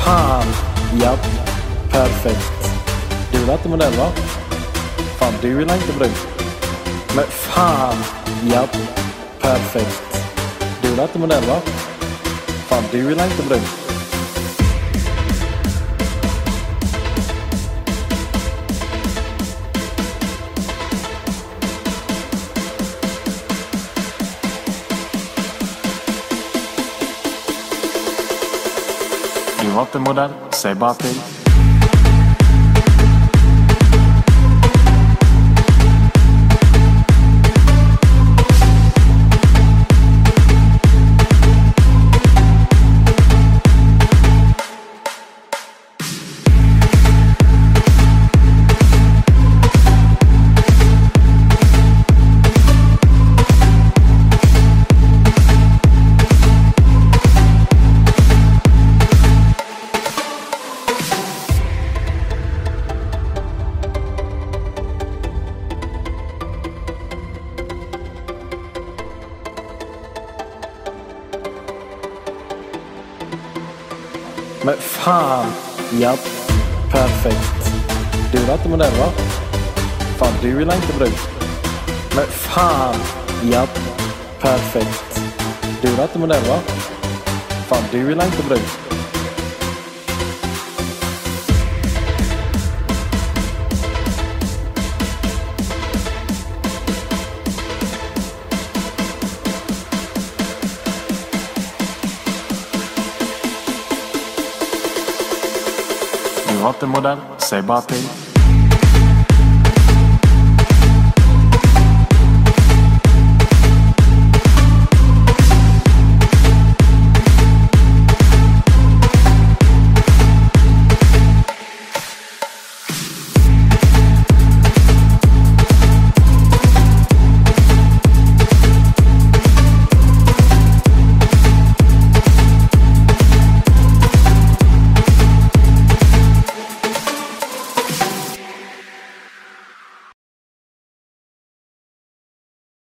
fan, ja, perfekt. Du är inte modell, va? Fan, du vill inte brun. Men fan, ja, perfekt. Du är inte modell, va? Fan, du vill inte brun. Du var inte modell, säg bara till. Men fan, ja, perfekt. Du är inte modell, va? Fan, du vill inte brun. Men fan, ja, perfekt. Du är inte modell, va? Fan, du vill inte brun. Du var inte modell, säg bara till.